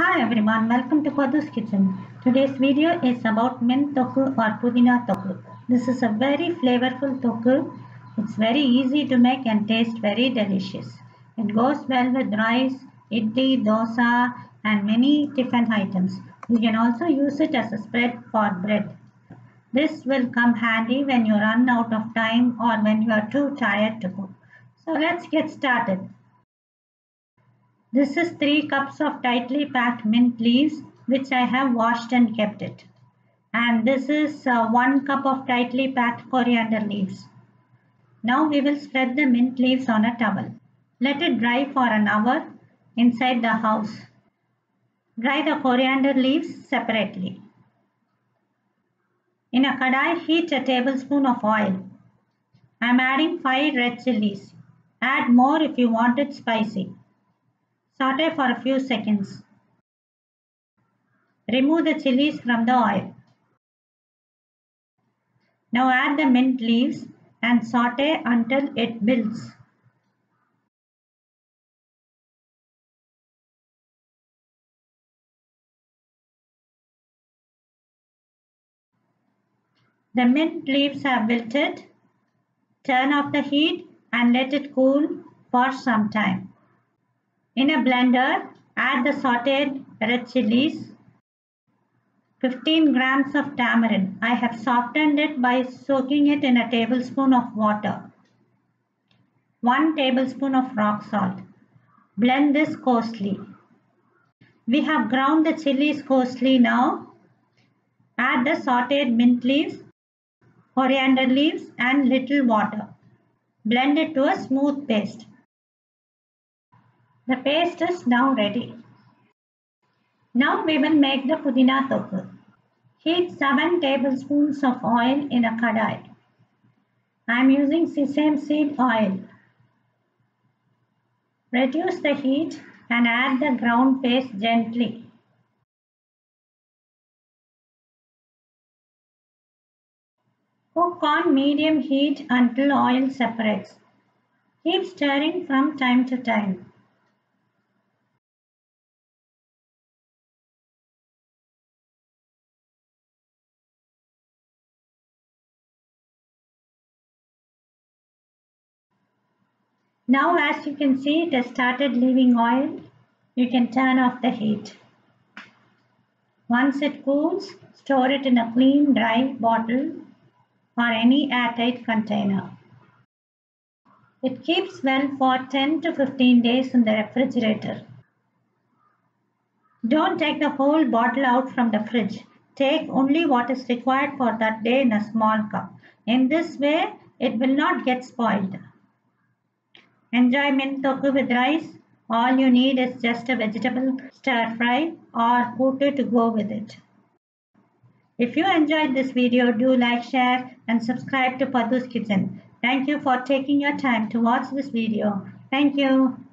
Hi everyone, welcome to Padhuskitchen. Today's video is about mint thokku or Pudina Thokku. This is a very flavorful thokku. It's very easy to make and taste very delicious. It goes well with rice, idli, dosa and many different items. You can also use it as a spread for bread. This will come handy when you run out of time or when you are too tired to cook. So let's get started. This is 3 cups of tightly packed mint leaves which I have washed and kept it. And this is 1 cup of tightly packed coriander leaves. Now we will spread the mint leaves on a towel. Let it dry for an hour inside the house. Dry the coriander leaves separately. In a kadai, heat a tablespoon of oil. I am adding 5 red chilies. Add more if you want it spicy. Saute for a few seconds. Remove the chilies from the oil. Now add the mint leaves and saute until it builds. The mint leaves have wilted. Turn off the heat and let it cool for some time. In a blender, add the sauteed red chilies, 15 grams of tamarind. I have softened it by soaking it in a tablespoon of water. 1 tablespoon of rock salt. Blend this coarsely. We have ground the chilies coarsely now. Add the sauteed mint leaves, coriander leaves and little water. Blend it to a smooth paste. The paste is now ready. Now we will make the Pudina Thokku. Heat 7 tablespoons of oil in a kadai. I am using sesame seed oil. Reduce the heat and add the ground paste gently. Cook on medium heat until oil separates. Keep stirring from time to time. Now as you can see, it has started leaving oil. You can turn off the heat. Once it cools, store it in a clean dry bottle or any airtight container. It keeps well for 10 to 15 days in the refrigerator. Don't take the whole bottle out from the fridge. Take only what is required for that day in a small cup. In this way, it will not get spoiled. Enjoy mint thokku with rice. All you need is just a vegetable stir fry or potato to go with it. If you enjoyed this video, do like, share and subscribe to Padhuskitchen. Thank you for taking your time to watch this video. Thank you.